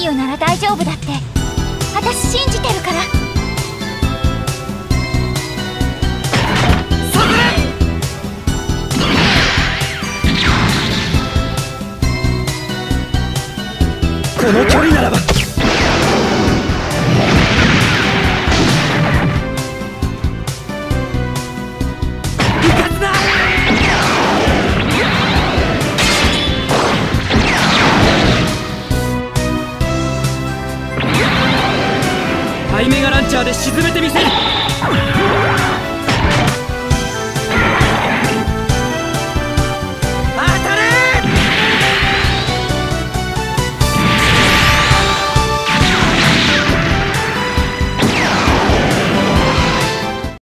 ユなら大丈夫だって。私信じてるから。 この距離ならばハイメガランチャーで沈めてみせる。